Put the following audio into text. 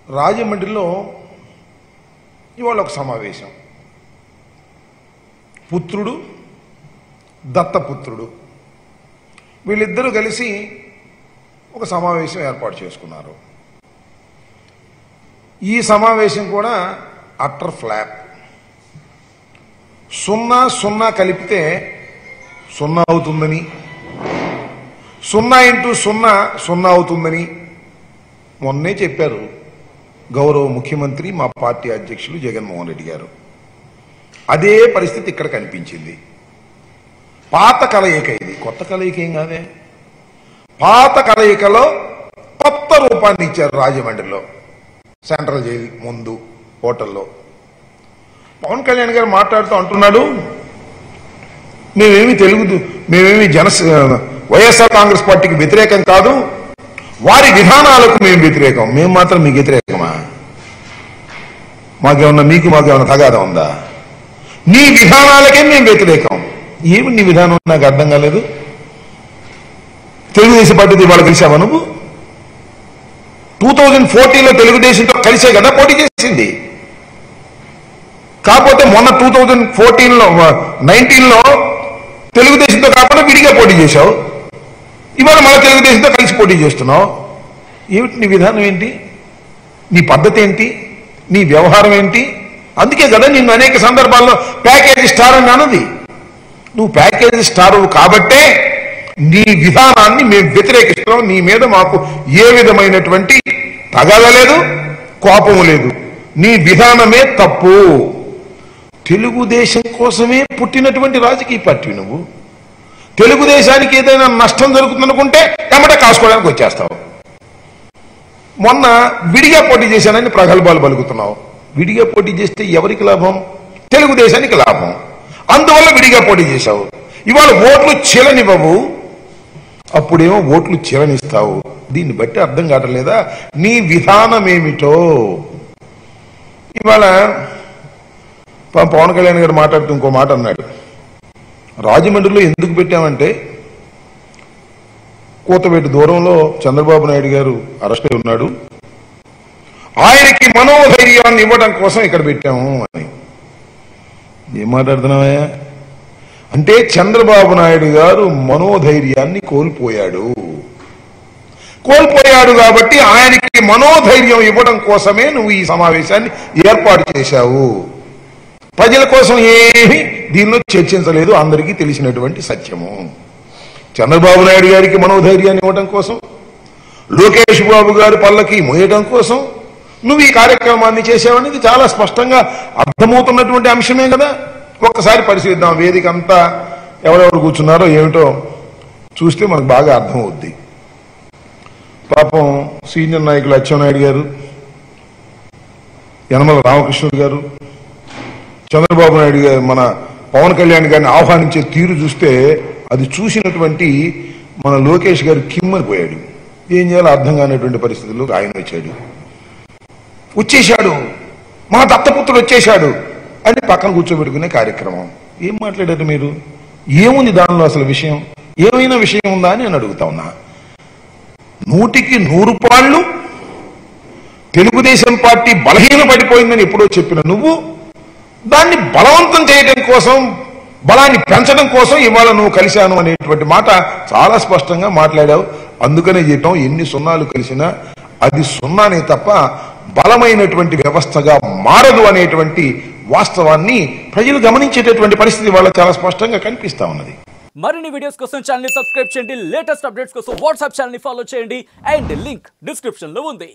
రాజమండ్రిలో ఇవాళ ఒక సమావేశం. పుత్రుడు దత్తపుత్రుడు వీళ్ళిద్దరూ కలిసి ఒక సమావేశం ఏర్పాటు చేసుకున్నారు. ఈ సమావేశం కూడా అట్టర్ ఫ్లాప్. 0 కలిపితే 0 అవుతుందని, 0 × 0 0 అవుతుందని మొన్నే చెప్పారు గౌరవ ముఖ్యమంత్రి మా పార్టీ అధ్యక్షులు జగన్మోహన్ రెడ్డి గారు. అదే పరిస్థితి ఇక్కడ కనిపించింది. పాత కలయిక ఇది, కొత్త కలయిక ఏం కాదే. పాత కలయికలో కొత్త రూపాన్ని ఇచ్చారు. రాజమండ్రిలో సెంట్రల్ జైలు ముందు హోటల్లో పవన్ కళ్యాణ్ గారు మాట్లాడుతూ అంటున్నాడు, మేమేమి వైఎస్ఆర్ కాంగ్రెస్ పార్టీకి వ్యతిరేకం కాదు, వారి విధానాలకు మేము వ్యతిరేకం. మేము మాత్రం మీకు వ్యతిరేకమా? మాకేమన్నా తగాదా ఉందా? నీ విధానాలకే మేము వ్యతిరేకం. ఏమి నీ విధానం నాకు అర్థం కాలేదు. తెలుగుదేశం పార్టీతో ఇవాళ కలిసావా నువ్వు? 2014లో తెలుగుదేశంతో కలిసే కదా పోటీ చేసింది. కాకపోతే మొన్న 2019లో తెలుగుదేశంతో కాకుండా విడిగా పోటీ చేశావు. ఇవాళ మన తెలుగుదేశంతో కలిసి పోటీ చేస్తున్నావు. ఏమిటి నీ విధానం ఏంటి? నీ పద్ధతి ఏంటి? నీ వ్యవహారం ఏంటి? అందుకే కదా నిన్ను అనేక సందర్భాల్లో ప్యాకేజీ స్టార్ అని అన్నది. నువ్వు ప్యాకేజీ స్టార్ కాబట్టే నీ విధానాన్ని మేము వ్యతిరేకిస్తున్నాం. నీ మీద మాకు ఏ విధమైనటువంటి తగాద లేదు, కోపం లేదు. నీ విధానమే తప్పు. తెలుగుదేశం కోసమే పుట్టినటువంటి రాజకీయ పార్టీ నువ్వు. తెలుగుదేశానికి ఏదైనా నష్టం జరుగుతుందనుకుంటే ఎమ్మటే కాసుకోవడానికి వచ్చేస్తావు. మొన్న విడిగా పోటీ చేశానని ప్రగల్భాలు పలుకుతున్నావు. విడిగా పోటీ చేస్తే ఎవరికి లాభం? తెలుగుదేశానికి లాభం. అందువల్ల విడిగా పోటీ చేశావు. ఇవాళ ఓట్లు చీలనివ్వవు, అప్పుడేమో ఓట్లు చీలనిస్తావు. దీన్ని బట్టి అర్థం కావట్లేదా నీ విధానం ఏమిటో? ఇవాళ పవన్ కళ్యాణ్ గారు మాట్లాడుతూ ఇంకో మాట అన్నాడు. రాజమండ్రిలో ఎందుకు పెట్టామంటే కోతవేటు దూరంలో చంద్రబాబు నాయుడు గారు అరెస్ట్ అయి ఉన్నాడు, ఆయనకి మనోధైర్యాన్ని ఇవ్వడం కోసం ఇక్కడ పెట్టాము అని. ఏం మాట్లాడుతున్నావా? అంటే చంద్రబాబు నాయుడు గారు మనోధైర్యాన్ని కోల్పోయాడు కాబట్టి ఆయనకి మనోధైర్యం ఇవ్వడం కోసమే నువ్వు ఈ సమావేశాన్ని ఏర్పాటు చేశావు. ప్రజల కోసం ఏమీ దీనిలో చర్చించలేదు, అందరికీ తెలిసినటువంటి సత్యము. చంద్రబాబు నాయుడు గారికి మనోధైర్యాన్ని ఇవ్వడం కోసం, లోకేష్ బాబు గారి పల్లకి మోయడం కోసం నువ్వు ఈ కార్యక్రమాన్ని చేసావనేది చాలా స్పష్టంగా అర్థమవుతున్నటువంటి అంశమే కదా. ఒక్కసారి పరిశీలిద్దాం. వేదిక అంతా ఎవరెవరు కూర్చున్నారో ఏమిటో చూస్తే మనకు బాగా అర్థమవుద్ది. పాపం సీనియర్ నాయకులు అచ్చెన్నాయుడు గారు, యనమల రామకృష్ణుడు గారు, చంద్రబాబు నాయుడు గారు మన పవన్ కళ్యాణ్ గారిని ఆహ్వానించే తీరు చూస్తే అది చూసినటువంటి మన లోకేష్ గారు కిమ్మనిపోయాడు. ఏం చేయాలో అర్థం కానిటువంటి పరిస్థితుల్లో ఆయన వచ్చేశాడు, మా దత్తపుత్రుడు వచ్చేశాడు అని పక్కన కూర్చోబెట్టుకునే కార్యక్రమం. ఏం మాట్లాడారు మీరు? ఏముంది దానిలో అసలు విషయం? ఏమైనా విషయం ఉందా అని నేను అడుగుతా ఉన్నా. 100కి 100 పాళ్ళు తెలుగుదేశం పార్టీ బలహీన పడిపోయిందని ఎప్పుడో చెప్పిన నువ్వు దాన్ని బలవంతం చేయడం కోసం, బలాన్ని పెంచడం కోసం ఇవాళ నువ్వు కలిశాను అనేటువంటి మాట చాలా స్పష్టంగా మాట్లాడావు. అందుకనే చెప్పాం, ఎన్ని సున్నాలు కలిసినా అది సున్నానే తప్ప బలమైనటువంటి వ్యవస్థగా మారదు అనేటువంటి వాస్తవాన్ని ప్రజలు గమనించేటటువంటి పరిస్థితి వాళ్ళ చాలా స్పష్టంగా కనిపిస్తా ఉన్నది. మరిన్ని వీడియోస్ కోసం ఛానల్ ని సబ్స్క్రైబ్ చేయండి, లేటెస్ట్ అప్డేట్స్ కోసం వాట్సాప్ ఛానల్ ని ఫాలో చేయండి అండ్ లింక్ డిస్క్రిప్షన్ లో ఉంది.